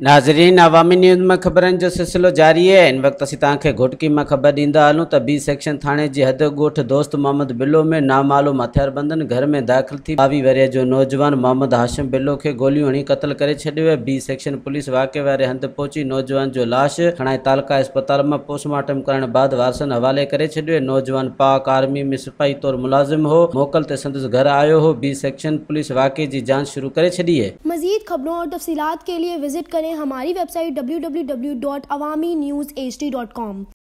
नाज़रीन, अवामी न्यूज़ में ख़बरनि जो सिलसिलो जारी है। इन वक्त असीं तव्हांखे घुटकी में ख़बर ॾींदा हलूं त बी सेक्शन थाणे जी हद ॻोठ दोस्त मोहम्मद बिल्लो में नामालूम हथियारबंदनि घर में दाख़िल थी 22 वरिये जो नौजवान मोहम्मद हाशिम बिल्लो खे गोलियूं हणी क़त्ल करे छॾियो है। बी सेक्शन पुलिस वाक़े वारे हंधि पहुची नौजवान जो लाश खणाए तालका अस्पताल में पोस्टमार्टम करण बाद वारसनि हवाले करे छॾियो। नौजवान पाक आर्मी में सिपाही तौर मुलाजिम हो, मोकल ते संदसि घर आयो हो। बी सेक्शन पुलिस वाक़े की जांच शुरू करे छॾी है। मज़ीद खबरों और तफसीलात के लिए विजिट करें हमारी वेबसाइट www.awamiNewsHD.com।